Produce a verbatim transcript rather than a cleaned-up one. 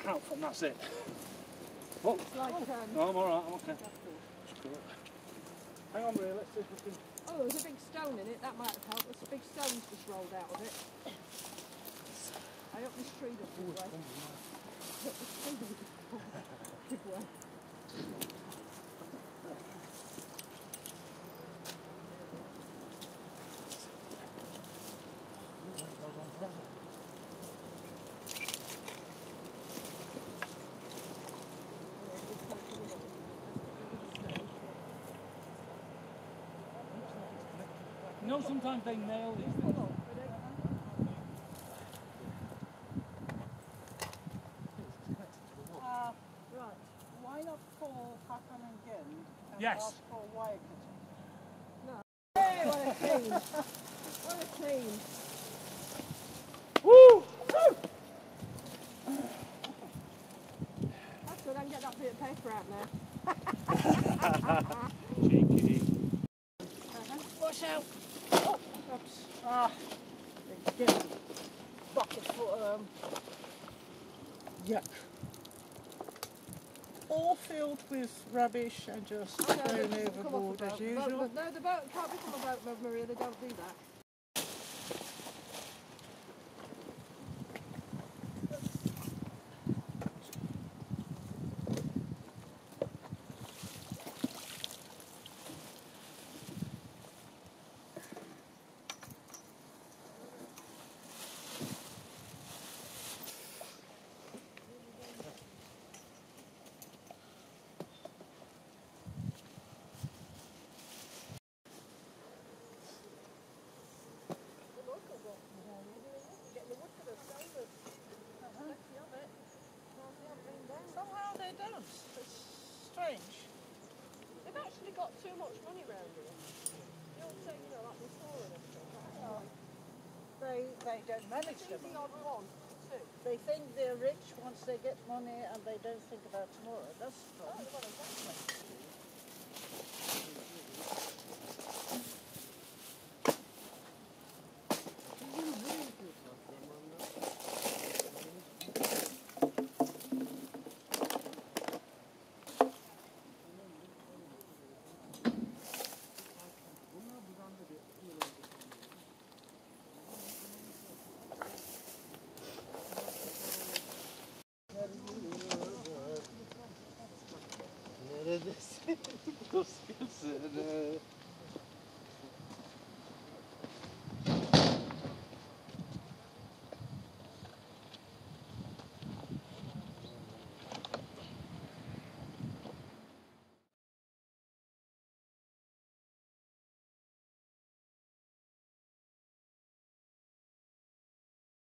out from, that's it. Oh, Like, um, no, I'm alright, I'm okay. Hang on, Maria, let's see if we can... Oh, there's a big stone in it, that might have helped. There's a big stone's just rolled out of it. I hope this tree doesn't give way. I hope this tree doesn't give way. You know, sometimes they nail these things. Uh, right. Why not call Hakan again and Yes. ask for wire cutting? No. Hey, what a clean! What a clean! Woo! That's good, I can get that bit of paper out now. Cheeky. Uh-huh. Wash out. Oh, oops. Ah, they did. Bucket for um. Yuck. All filled with rubbish and just Oh, no, thrown they just come off overboard the as boat. usual. Boat, but no, the boat can't become a boat, Mother Maria, they don't do that. Somehow they don't. It's strange. They've actually got too much money round here. You don't say, you know, like before and everything. Oh. They they don't manage It's them. the odd one, too. They think they're rich once they get money and they don't think about tomorrow. That's the Oh, problem. well, exactly. Neredesin? Dost gözüne.